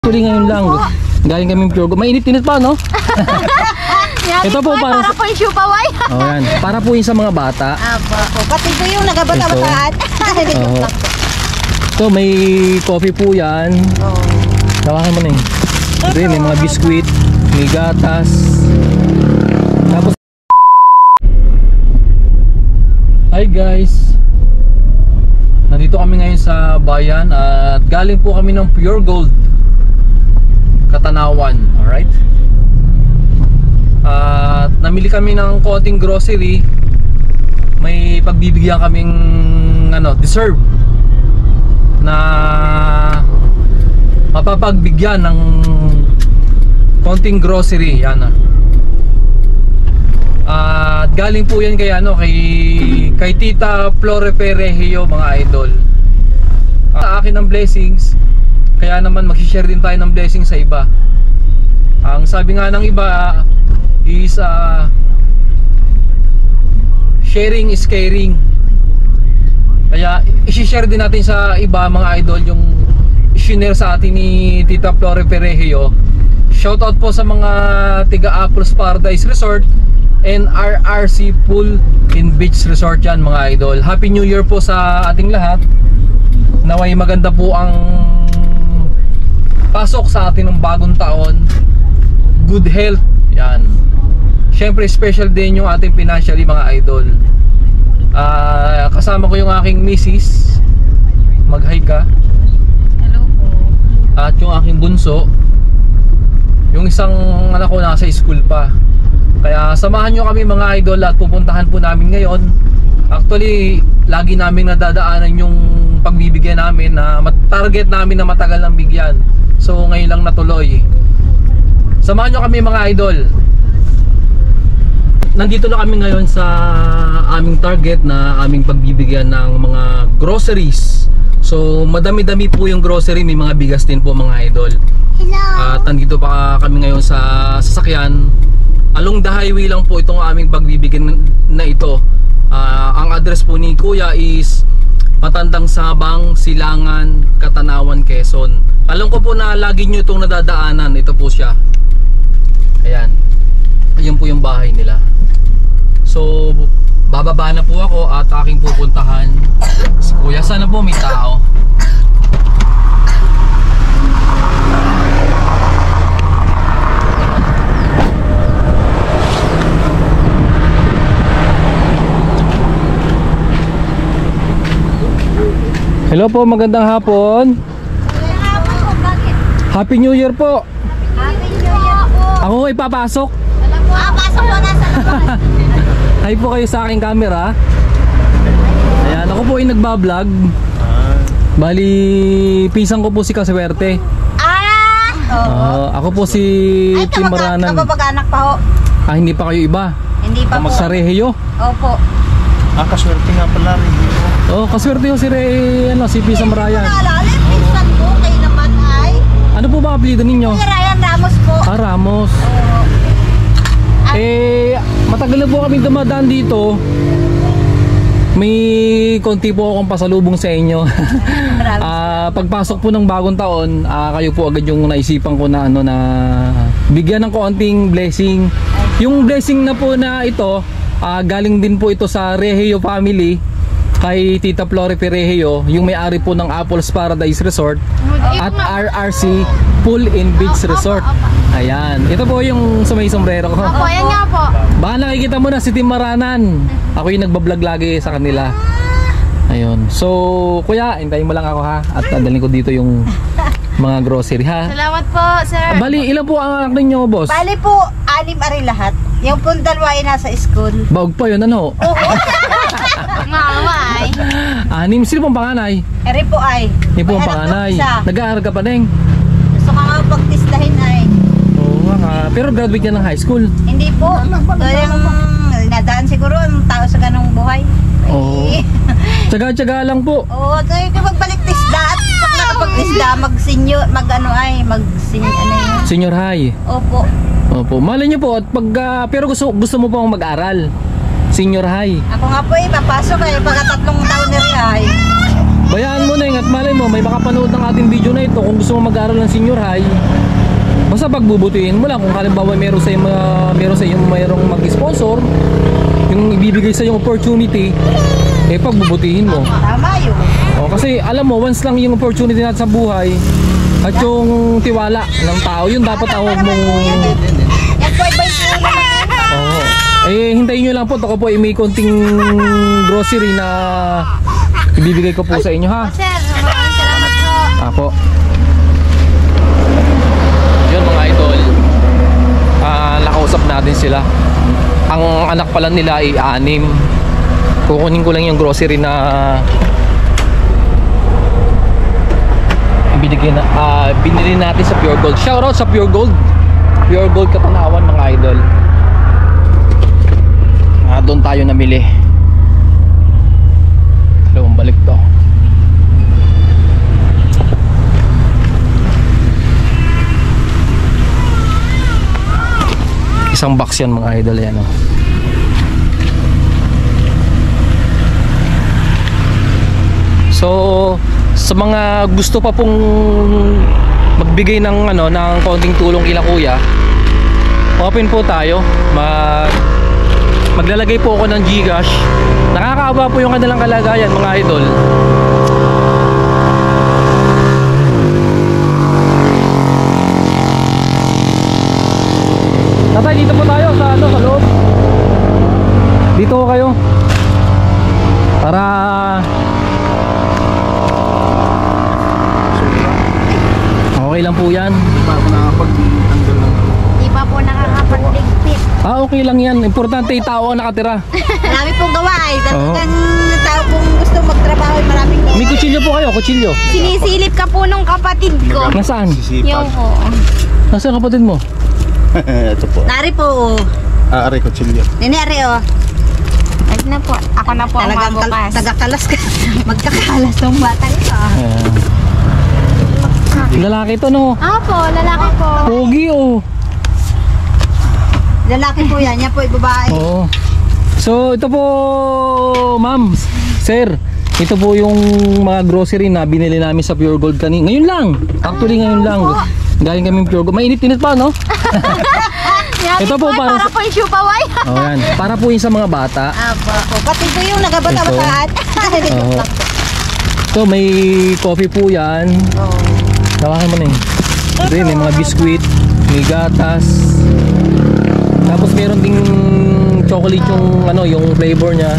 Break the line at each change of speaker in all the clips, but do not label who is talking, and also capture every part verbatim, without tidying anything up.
Actually ngayon lang, galing kami pure gold. Mainit-init pa, no? Ito po para,
para po yung siupaway.
Oh, yan. Para po yung sa mga bata.
Apo. Pati po yung nagabata-bataan.
Oh. Ito may coffee po yan.
Oh.
Tawakan mo na yun. Ito yun, may mga biskuit, may gatas. Tapos hi guys, nandito kami ngayon sa bayan at galing po kami ng Pure Gold Katanawan, alright? At namili kami ng konting grocery. May pagbibigyan kaming ano, deserve na mapapagbigyan ng konting grocery, yan ah. At uh, galing po yan kay ano, kay kay Tita Flore Perejio, mga idol. Sa uh, akin ang blessings, kaya naman mag-share din tayo ng blessings sa iba. Ang sabi nga ng iba is uh, sharing is caring. Kaya i-share din natin sa iba, mga idol, yung i-share sa atin ni Tita Flore Perejio. Shoutout po sa mga tiga Apples Paradise Resort and R R C Pool and Beach Resort yan, mga idol. Happy New Year po sa ating lahat. Naway maganda po ang pasok sa atin ng bagong taon. Good health, yan. Syempre special din yung ating financially, mga idol. uh, Kasama ko yung aking missus. Mag-hi ka.
Hello po.
At yung aking bunso. Yung isang anak ko nasa school pa. Kaya samahan nyo kami, mga idol, at pupuntahan po namin ngayon. Actually, lagi namin nadadaanan yung pagbibigyan namin na target namin na matagal ng bigyan. So ngayon lang natuloy. Samahan nyo kami, mga idol. Nandito na kami ngayon sa aming target na aming pagbibigyan ng mga groceries. So madami-dami po yung grocery, may mga bigas din po, mga idol.
Hello.
At nandito pa kami ngayon sa sasakyan. Along the highway lang po itong aming pagbibigyan na ito. uh, Ang address po ni Kuya is Matandang Sabang, Silangan, Katanawan, Quezon. Alam ko po na lagi nyo itong nadadaanan. Ito po siya. Ayan. Ayan po yung bahay nila. So bababa na po ako at aking pupuntahan si Kuya. Sana po may tao. Hello po, magandang hapon.
Magandang hapon po, bakit?
Happy New Year po.
Happy New Year po.
Ako ay papasok.
Ah, pasok po, nasa labas.
Hi po kayo sa aking camera. Ayan, ako po ay nagbablog. Bali, pisang ko po si Kaswerte.
Ah! Oo.
Uh, ako po si
Ay,
Tim Maranan.
kapag-anak pa ho.
Ah, hindi pa kayo iba.
Hindi pa po.
Sa Rehio.
Opo.
Ah, kaswerte nga pala rin.
Oh, kaswerte ho si Re, ano, si Pisang Ryan.
Naalala, pinsan po, kayo naman ay.
Ano po ba apelyido ninyo?
Si Ryan Ramos po.
Ah, Ramos.
Oo.
Eh, matagal na po kami dumadaan dito. May konti po akong pasalubong sa inyo. Ah, pagpasok po ng bagong taon, ah, kayo po agad yung naisipan ko na ano na bigyan ng konting blessing. Yung blessing na po na ito, ah, galing din po ito sa Rehio family kay Tita Flore Perejio, yung may-ari po ng Apples Paradise Resort at R R C Pool and Beach Resort. Ayan, ito po yung sa may sombrero ko.
Opo, yan nga po.
Baka nakikita mo na si Tim Maranan. Ako yung nagbablog lagi sa kanila. Ayun. So, kuya, hintayin mo lang ako ha. At dadalhin ko dito yung mga grocery ha.
Salamat po, sir.
Bali, ilan po ang anak ninyo, boss?
Bali po, anim ari lahat. Yung pong dalawa ay nasa school.
Baog pa yun, ano?
Mama ay.
Anim, sino pong panganay?
Eri po ay.
Hindi po ang
May anak
panganay.
daw isa.
Nag-aaral ka pa din?
Gusto ka nga pagtislahin ay.
Oo nga. Pero graduate yan ng high school.
Hindi po. Kayang nadaan siguro ang tao sa ganong buhay.
Oo. Tsaga-tsaga lang po.
Oo, tayo ka magbalik tisda at pag nakapag-tisda, mag-senior, mag-ano ay, mag-senior, ano yun.
Senior high.
Opo.
Opo. Malay niyo po, at pag, ah, pero gusto, gusto mo pong mag-aral. Senior high.
Ako nga po eh, papasok eh, pagka tatlong taon na rin ay.
Bayaan mo na at malay mo, may makapanood ng ating video na ito. Kung gusto mo mag-aaral ng senior high, basta pagbubutihin mo lang. Kung halimbawa meron sa uh, meron sa yung mayroong mag-sponsor, yung ibibigay sa yung opportunity, eh pagbubutihin mo.
Tama yun.
O, kasi alam mo, once lang yung opportunity natin sa buhay at yung tiwala ng tao, yun dapat ang huwag mong...
Yan po ay ba yung
Oo. Eh, hintayin nyo lang po. Ako po ay may konting grocery na ibibigay ko po sa inyo, ha?
Sir, maraming salamat po.
Ako. Yun mga idol. Ah, nakausap natin sila. Ang anak pala nila ay anim. Kukunin ko lang yung grocery na binigyan na, ah, binili natin sa Pure Gold. Shoutout sa Pure Gold. Pure Gold Katanawan mga idol. Ah, doon tayo namili. Dalawang balik to. Isang box yan mga idol yan, oh. So sa mga gusto pa pong magbigay ng ano ng konting tulong kila kuya, open po tayo. Mag maglalagay po ako ng GCash. Nakakaawa po yung kanilang kalagayan mga idol. Tatay, dito po tayo sa ano, sa loob. Dito ko kayo. Para okay lang po yan.
Hindi pa ako nakapag-tanggal ng...
Di pa po nakakapagligpit.
Ah, okay lang yan. Importante yung tao ang nakatira.
Marami pong gawa eh.
Oo.
Talagang tao kung gusto magtrabaho ay maraming gawa.
May kutsilyo po kayo, kutsilyo.
Sinisilip ka po nung kapatid ko.
Nasaan?
Yung
Sisipag.
po.
Nasaan kapatid mo?
Ito po.
Nari po.
Ah, aray ko, chilyo.
Nineri oh.
Ay na po, ako na po ang
Talagang kal-
mabukas.
tagakalas ka. Magkakalas ng bata ito.
Ayan. Lalaki to, no?
Apo, lalaki po.
Pogi, oh.
Lalaki po yan. Yan po ay babae.
Oo. So, ito po, ma'am, sir. Ito po yung mga grocery na binili namin sa Pure Gold kanina. Ngayon lang. Actually, ngayon lang. Galing kami Pure Gold. Mainit-init pa, no? Ito po para
para
sa...
po yung chupaway.
Oh, yan. Para po yung sa mga bata.
Apo. Pati po yung nagabata-bataan.
Oo. So, may coffee po yan.
Oo.
Tawakan mo na eh. Ito yun, may mga biskuit, may gatas. Tapos meron ding chocolate yung ano, yung flavor niya.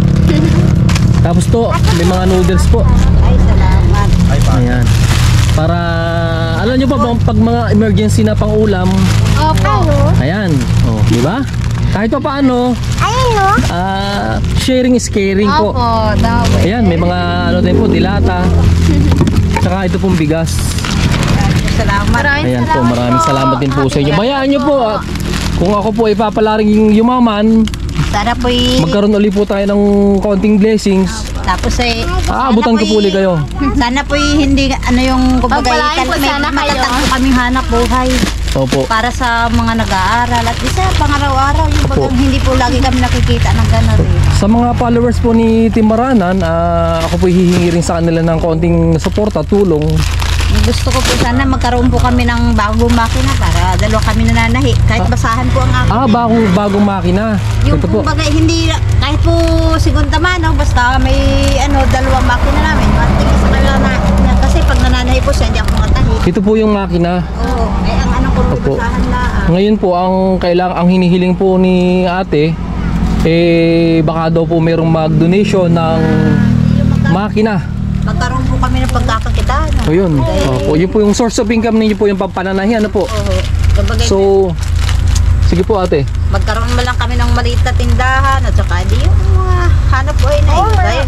Tapos to, may mga noodles po.
Ay, salamat.
Ay, pa.
Ayan. Para, alam nyo pa bang pag mga emergency na pang ulam,
Opo.
ayan, oh, di ba? Kahit pa paano,
Ayun no?
ah, sharing is caring po.
Opo, daw.
Ayan, may mga ano din po, dilata. Tsaka ito pong bigas.
Salamat.
Maraming
Ayan po,
salamat
maraming salamat din po sa inyo. Bayaan nyo po, at kung ako po ipapalaring yumaman,
Sana po y-
magkaroon ulit po tayo ng konting blessings.
Tapos ay
Aabutan ko po ulit kayo.
Sana po y- hindi ano yung kumbaga
Pagpalain po
may
sana kayo.
matatag po kaming hanap buhay
Opo.
para sa mga nag-aaral at isa pang-araw-araw yung
Opo.
bagang hindi po lagi kami nakikita ng gano'n eh.
Sa mga followers po ni Team Maranan, ah, ako po hihingi rin sa kanila ng konting suporta, tulong.
Gusto ko po sana magkaroon po kami ng bagong makina para dalawa kami nananahi kahit basahan po ang akin.
Ah, bagong, bagong makina.
Yung
Ito po.
kumbaga hindi kahit po segunda mano basta may ano dalawang makina namin. Matigil sa kanila na, na kasi pag nananahi po siya hindi ako matahi.
Ito po yung makina.
Oo, ay ang ano ko
Opo.
basahan na.
Ngayon po, ang kailang ang hinihiling po ni ate, eh, baka daw po merong mag-donation ng makina.
Magkaroon po kami ng pagkakakitaan.
So yun. Opo, yun po yung source of income ninyo po, yung pampananahi. Ano po?
Oo. Kumbaga,
So, sige po ate.
magkaroon mo lang kami ng maliit na tindahan at saka di yung mga hanap buhay na yun. Ayun.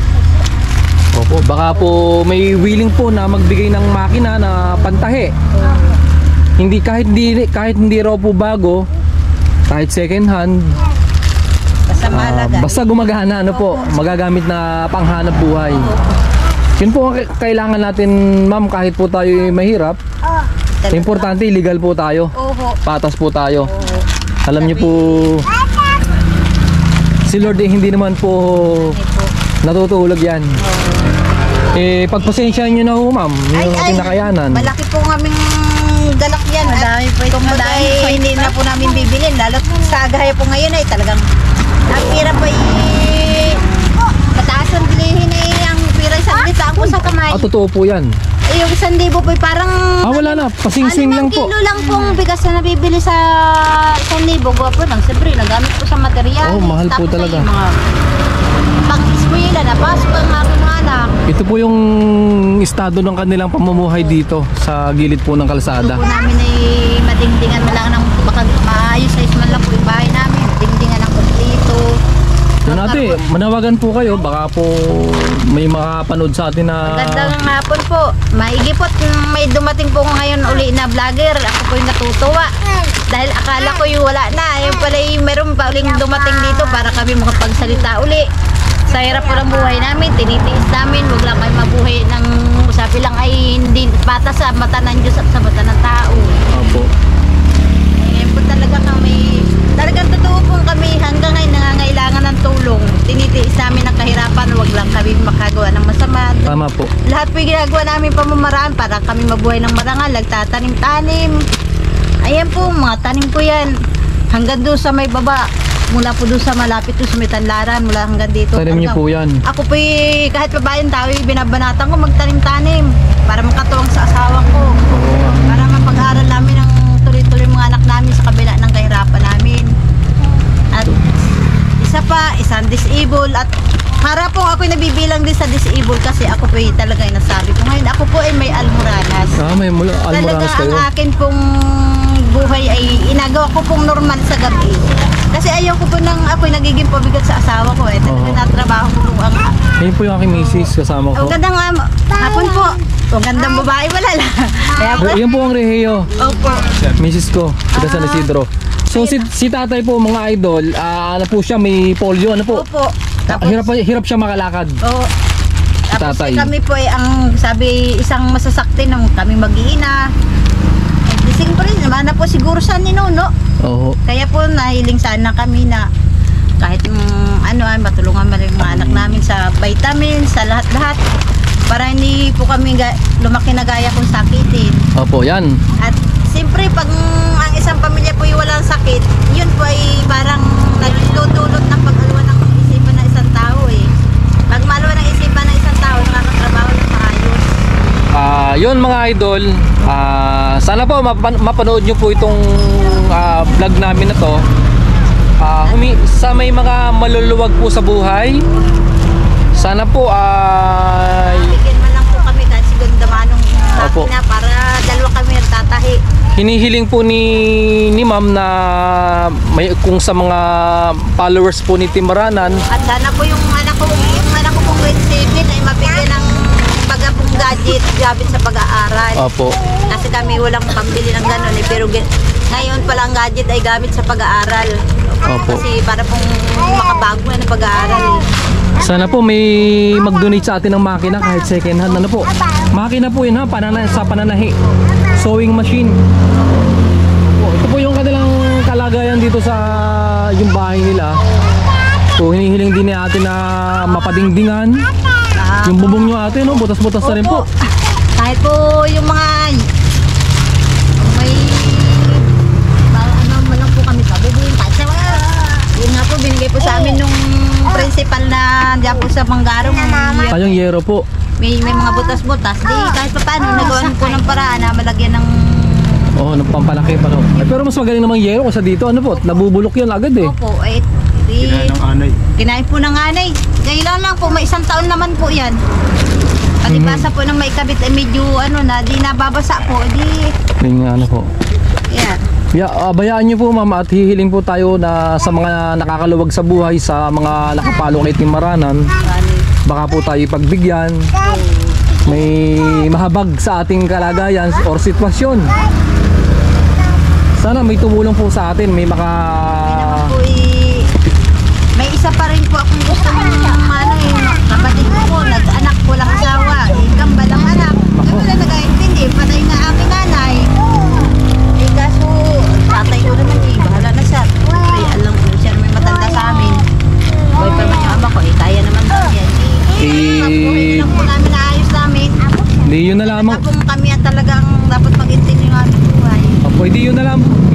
Opo, baka po may willing po na magbigay ng makina na pantahi. Hindi kahit hindi kahit hindi raw po bago, kahit second hand,
Basta
ah,
mahalaga.
basta gumagana ano po, magagamit na panghanap buhay. Yun po ang k- kailangan natin, ma'am, kahit po tayo mahirap.
Talaga.
Importante, legal po tayo.
Oo.
Patas po tayo.
Oo.
Alam niyo po, si Lord eh, hindi naman po
Hindi po.
natutulog yan. Eh, pagpasensyahan nyo na ho, ma'am. Yung ating nakayanan.
malaki po ng aming galak yan.
Madami po ito,
Kung
madami
ay
po
hindi na po namin bibilin. Lalo sa agaya po ngayon ay talagang ang pira po ay mataas ang bilihin ay ang pira isang litaan ko sa kamay.
Ah, totoo po yan.
Eh, yung isang libo po ay parang
Ah, wala na. Pasing-swing lang po.
kilo lang pong bigas na nabibili sa isang libo. Gwapo lang. Siyempre, nagamit po sa material.
Oh, mahal po
Tapos ay
talaga.
yung mga pang-eskwela na pasok ang aking mga anak.
Ito po yung estado ng kanilang pamumuhay dito sa gilid po ng kalsada.
Gusto po namin ay madingdingan na lang ng baka maayos size man lang po yung bahay namin. Dingdingan ng kumplito.
Yun ate, manawagan po kayo. Baka po may makapanood sa atin na...
Magandang hapon po. Maigi po. May dumating po ngayon uli na vlogger. Ako po yung natutuwa. Dahil akala ko yung wala na. Yung pala yung meron pa uling dumating dito para kami makapagsalita uli. Sa hirap po ng buhay namin, tinitiis namin. Huwag lang kayo mabuhay ng sabi lang ay hindi pata sa mata ng Diyos at sa mata ng tao.
Opo.
Ngayon po talaga kami, talagang totoo po kami hanggang ngayon nangangailangan ng tulong. Tinitiis namin ang kahirapan, huwag lang kami makagawa ng masama.
Tama po.
Lahat po yung ginagawa namin pamamaraan para kami mabuhay ng marangal, nagtatanim-tanim. Ayan po, mga tanim po yan. Hanggang doon sa may baba, mula po doon sa malapit doon sa may Tanlaran, mula hanggang dito.
Tanim niyo po yan.
Ako po y- kahit babaeng tao, y- binabanatan ko magtanim-tanim para makatuwang sa asawa ko.
Oo nga.
Para mapag-aral namin ang tuloy-tuloy mga anak namin sa kabila ng kahirapan namin. At isa pa, isang disabled at para po ako'y nabibilang din sa disabled kasi ako po y- talaga yung nasabi ko. Ngayon ako po ay may almoranas.
Ah, may mula,
Talaga
almoranas
ang
kayo.
akin pong buhay ay inagawa ko pong normal sa gabi. Kasi ayaw ko po nang ako'y nagiging pabigat sa asawa ko eh. Talaga
Oo.
natrabaho ko po ang...
Ayun po yung aking misis kasama ko.
Ang gandang um, hapon po. Ang gandang babae wala lang. Kaya po,
Yan po ang Reheyo,
opo.
misis ko, taga San Isidro. So si, si tatay po mga idol, ah, ano po siya, may polio, ano po?
Opo.
Ta- hirap, hirap siya makalakad.
Oo. Tapos
Tatay.
eh, kami po ay ang sabi isang masasakti nung kami mag-iina. Eh, siyempre naman na po siguro sa ninuno.
Oo.
Kaya po nahiling sana kami na kahit mm, ano ay matulungan man yung mga anak namin sa vitamin, sa lahat-lahat. Para hindi po kami ga- lumaki na gaya kung sakitin.
Opo, yan.
At siyempre pag mm, ang isang pamilya po yung walang sakit, yun po ay parang nagdudulot ng pag-alwa ng isipan ng isang tao eh. Pag maluwa ng isipan ng isang tao, nakakatrabaho ng maayos.
Ah, yun mga idol. Ah, sana po mapan- mapanood nyo po itong ah, vlog namin na to. Ah, humi- sa may mga maluluwag po sa buhay. Sana po ay
Bigyan man lang po kami kahit sigunda manong
Opo.
makina para dalawa kami tatahi.
hinihiling po ni ni Ma'am na may kung sa mga followers po ni Timaranan.
At sana po yung anak ko, yung anak ko pong grade seven ay mabigyan ng baga pong gadget, gamit sa pag-aaral.
Opo.
Kasi kami walang pambili ng gano'n eh. Pero gi- ngayon pala ang gadget ay gamit sa pag-aaral.
Opo.
Kasi para pong makabago na ng pag-aaral.
Sana po may mag-donate sa atin ng makina kahit second hand. Ano po? Makina po yun ha, panana, sa pananahi. Sewing machine. Po, ito po yung kanilang kalagayan dito sa yung bahay nila. So hinihiling din ni ate na mapadingdingan.
Ah,
Yung bubong nyo ate, no? Butas-butas na rin po.
Kahit po yung mga may mga ano man lang po kami pabubuin. Kahit sa mga yun nga po binigay po sa amin nung principal na diyan po sa Manggaro.
Tayong yero po.
May, may mga butas-butas. Di kahit pa paano nagawan po ng paraan na malagyan ng
Oo, oh, pampalaki pa no. Eh, pero mas magaling namang yero kasi dito. Ano po? Nabubulok yan agad eh.
opo. Eh, di,
Kinain ng anay.
kinain po ng anay. Kailan lang po, may isang taon naman po yan. Palibasa po nang may kabit ay medyo ano na, di nababasa po. Di,
Yung ano po.
yan.
Yeah, uh, bayaan niyo po ma'am at hihiling po tayo na sa mga nakakaluwag sa buhay, sa mga nakapalo kay Timaranan, baka po tayo pagbigyan. May mahabag sa ating kalagayan or sitwasyon. Sana may tumulong po sa atin, may maka...
Po, eh, may isa pa rin po akong gusto ng ano yung kapatid ko po, nag-anak ko lang asawa, eh, kambal ang anak. Kaya wala nag-aintindi, patay na aking nanay. Eh kaso, tatay ko naman eh, bahala na siya. Eh, alam ko siya may matanda sa amin. Boy pa man yung ama ko, eh, kaya naman po yan. Eh,
Eh,
mabuhay na lang po namin na ayos.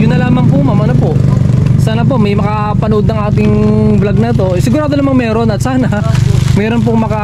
yun na lamang po ma'am, ano po. Sana po may makapanood ng ating vlog na to. Eh, sigurado namang meron at sana meron pong maka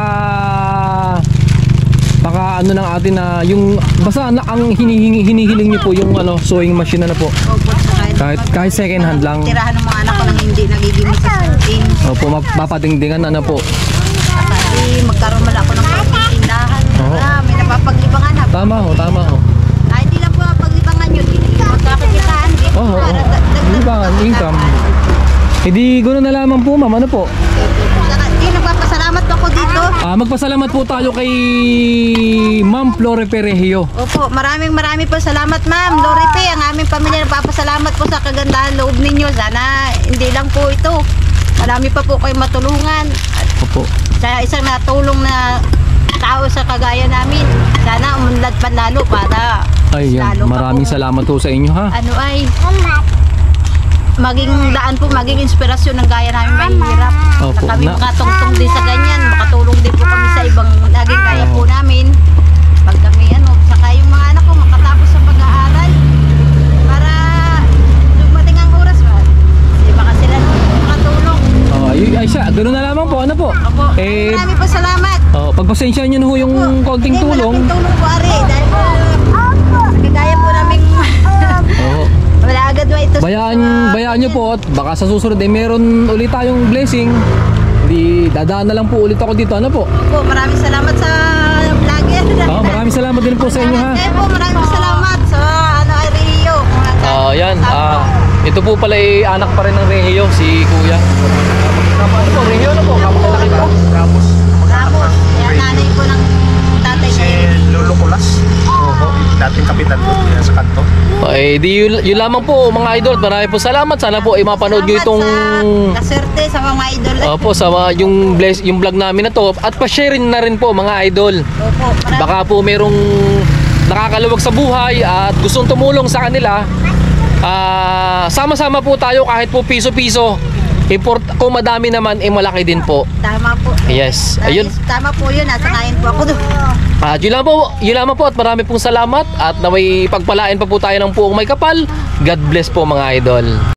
maka ano ng atin na yung basta na, ang hinihingi hinihiling niyo po yung ano sewing machine na, na po.
Opo, saka
Kahit kahit second hand lang.
tirahan ng mga anak ko nang hindi nagiging sa sewing.
Opo, mapapadingdingan ano po.
Kasi magkaroon man ako ng konting tindahan.
Oo.
Wala, may napapaglibangan na.
Tama ho, tama ho.
Ah, hindi lang po napaglibangan yun. Hindi magkakakitaan. Hindi po
Oo, oo.
para dag- dagdag
Hindi ba,
po
income.
pagkakaan.
Hindi ganoon na lamang po ma'am, ano po.
Saka, di, nagpapasalamat po ako dito.
Ah, magpasalamat po tayo kay Ma'am Flore Perejio.
Opo, maraming maraming po salamat ma'am. Lori P, ang aming pamilya nagpapasalamat po sa kagandahan loob ninyo. Sana hindi lang po ito. Marami pa po kayo matulungan. At
Opo.
sa isang natulong na tao sa kagaya namin. Sana umunlad pa lalo para
Ayan,
lalo pa
maraming
po,
salamat po sa inyo ha.
ano ay maging daan po, maging inspirasyon ng gaya namin mahirap.
Opo,
Na kami
na-
makatungtong din sa ganyan, makatulong din po kami sa ibang naging gaya po namin. Pag kami ano, saka yung mga anak ko makatapos sa pag-aaral para dumating ang oras ba. Di baka sila nun makatulong.
Oh, ay, ay siya, ganoon na lamang po, ano po.
Opo,
Eh,
maraming po salamat.
oh, pagpasensya niyo na ho yung konting
Hindi,
tulong.
malaking tulong po ari dahil po kagaya po namin
Oo.
wala agad ba ito.
Bayaan, bayaan niyo po at baka sa susunod eh meron ulit tayong blessing. Hindi dadaan na lang po ulit ako dito, ano po.
Po, maraming salamat sa vlogger.
Oh, maraming salamat din po sa inyo ha.
Eh po, maraming salamat sa ano ay Rio.
Ah, yan. Ah, ito po pala ay anak pa rin ng Regio, si Kuya. Ano po, Regio ano po? Kapakilaki pa?
Ramos.
Ramos, yan nanay po ng tatay
Si
ko.
Lolo Kulas.
Oho.
Dating kapitan ko yan sa kanto.
Oh, eh, di yun, yun lamang po mga idol. Marami po salamat. Sana po ay mapanood nyo itong
Salamat sa kaserte sa mga idol.
Opo, sa mga- yung bless, yung vlog namin na to. At pa-share na rin po mga idol.
Opo, maraming
Baka po merong nakakaluwag sa buhay at gustong tumulong sa kanila. Ah, sama-sama po tayo kahit po piso-piso. Import, kung madami naman, eh malaki din po.
tama po.
Yes,
Dahil
ayun.
Tama po yun, nasa kain po ako doon.
At yun lang po, yun lamang po at marami pong salamat at naway pagpalain pa po tayo ng puong may kapal. God bless po mga idol.